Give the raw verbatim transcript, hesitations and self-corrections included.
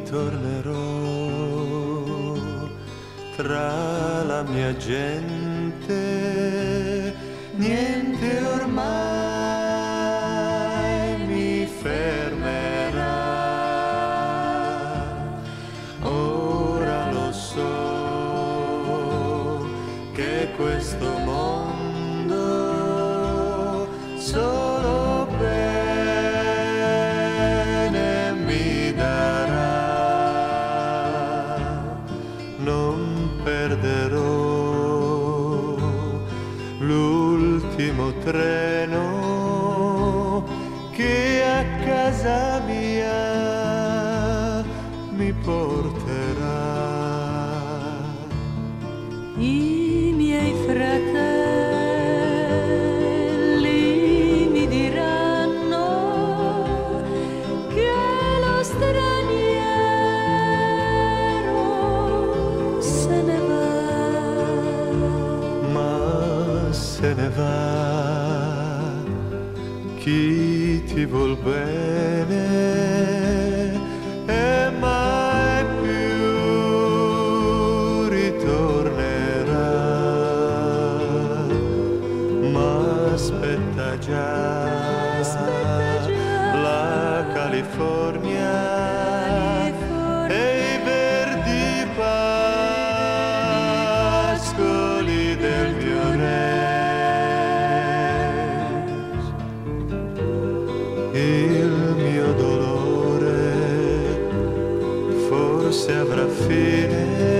ritornerò tra la mia gente, niente ormai mi fermerà. Ora lo so che questo mondo solo bene mi darà. Non perderò l'ultimo treno che a casa mia mi porterà. I miei fratelli mi diranno che lo straniero se ne va, ma se ne va chi ti vuol bene e mai più ritornerà. Ma aspetta già, aspetta già la California e i verdi pascoli del mio re. Il mio dolore forse avrà fine